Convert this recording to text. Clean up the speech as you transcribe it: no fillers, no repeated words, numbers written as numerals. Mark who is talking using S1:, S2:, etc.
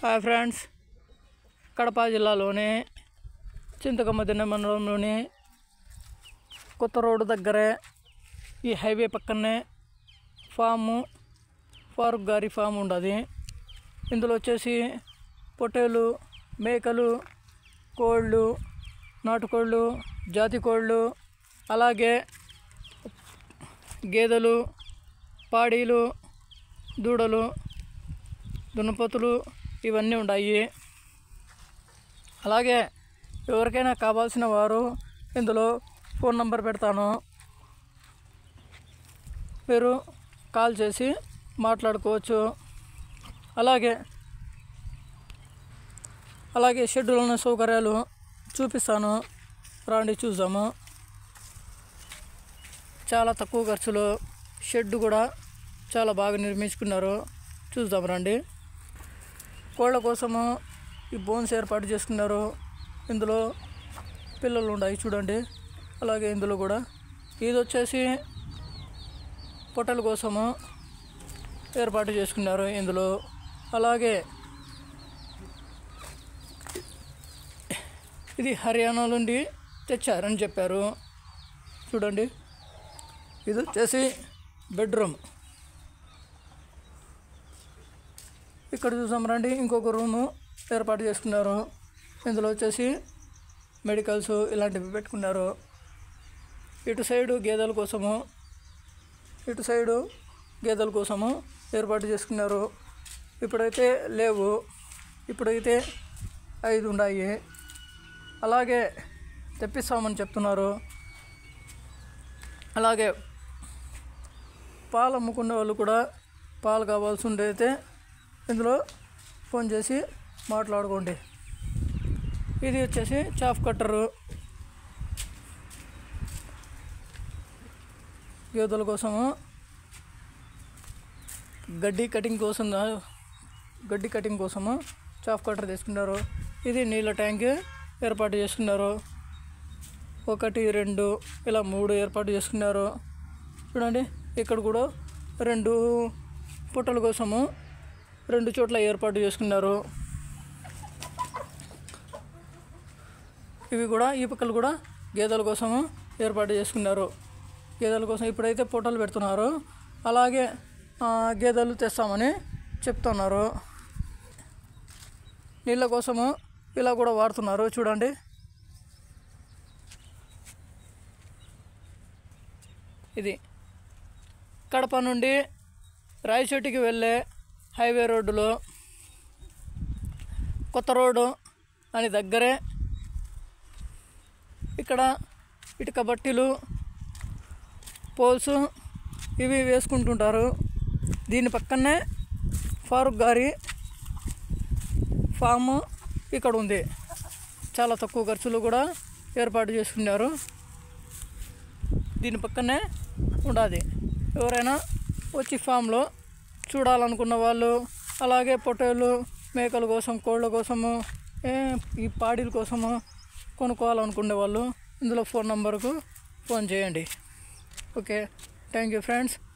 S1: Hi friends, Kadapa జిల్లాలోని చింతకమదిన్న మండలంలోని కొత్త రోడ్డు దగ్గరే ఈ హైవే పక్కనే ఫారూక్ గారి ఫామ్ ఉండదు. ఇందులో వచ్చేసి పొట్టేలు, మేకలు, కోళ్ళు, నాటుకోళ్ళు, జాతి కోళ్ళు, అలాగే గేదెలు, పాడీలు, దూడలు, దున్నపోతులు ఇవన్నీ ఉన్నాయి. అలాగే ఎవరికైనా కావాల్సిన వారు ఇందులో ఫోన్ నంబర్ పెడతాను, మీరు కాల్ చేసి మాట్లాడుకోవచ్చు. అలాగే షెడ్యూల్లోని సౌకర్యాలు చూపిస్తాను, రండి చూద్దాము. చాలా తక్కువ ఖర్చులో షెడ్ కూడా చాలా బాగా నిర్మించుకున్నారు, చూద్దాం రండి. కోళ్ళ కోసము ఈ బోన్స్ ఏర్పాటు చేసుకున్నారు. ఇందులో పిల్లలు ఉన్నాయి చూడండి. అలాగే ఇందులో కూడా ఇది వచ్చేసి పొట్టల కోసము ఏర్పాటు చేసుకున్నారు ఇందులో. అలాగే ఇది హర్యానా నుండి తెచ్చారని చెప్పారు చూడండి. ఇది వచ్చేసి బెడ్రూమ్. ఇక్కడ చూసాం రండి, ఇంకొక రూము ఏర్పాటు చేసుకున్నారు. ఇందులో వచ్చేసి మెడికల్స్ ఇలాంటివి పెట్టుకున్నారు. ఇటు సైడు గేదెల కోసము ఏర్పాటు చేసుకున్నారు. ఇప్పుడైతే లేవు, ఇప్పుడైతే 5 ఉన్నాయి. అలాగే తెప్పిస్తామని చెప్తున్నారు. అలాగే పాలు అమ్ముకునే వాళ్ళు కూడా పాలు కావాల్సి ఉండైతే ఇందులో ఫోన్ చేసి మాట్లాడుకోండి. ఇది వచ్చేసి చాఫ్ కట్టరు, గేదెల కోసము గడ్డి కటింగ్ కోసము చాఫ్ కట్టర్ తీసుకున్నారు. ఇది నీళ్ళ ట్యాంక్ ఏర్పాటు చేసుకున్నారు. 1, 2 ఇలా 3 ఏర్పాటు చేసుకున్నారు చూడండి. ఇక్కడ కూడా 2 పుట్టల కోసము 2 చోట్ల ఏర్పాటు చేసుకున్నారు. ఇవి కూడా ఈ పక్కలు కూడా గేదెల కోసము ఏర్పాటు చేసుకున్నారు. గేదెల కోసం ఇప్పుడైతే పొట్టలు పెడుతున్నారు. అలాగే గేదెలు తెస్తామని చెప్తున్నారు. నీళ్ళ కోసము ఇలా కూడా వాడుతున్నారు చూడండి. ఇది కడప నుండి రాయచోటికి వెళ్ళే హైవే రోడ్డులో కొత్త రోడ్డు అని దగ్గరే ఇక్కడ ఇటుక బట్టీలు, పోల్స్ ఇవి వేసుకుంటుంటారు. దీని పక్కనే ఫారూక్ గారి ఫామ్ ఇక్కడ ఉంది. చాలా తక్కువ ఖర్చులు కూడా ఏర్పాటు చేసుకున్నారు. దీని పక్కనే ఉండాలి. ఎవరైనా వచ్చి ఫామ్లో చూడాలనుకున్న వాళ్ళు, అలాగే పొట్టేలు, మేకల కోసం, కోళ్ళ కోసము, ఈ పాడీల కోసము కొనుక్కోవాలనుకునే వాళ్ళు ఇందులో ఫోన్ నంబర్కు ఫోన్ చేయండి. Okay, thank you friends.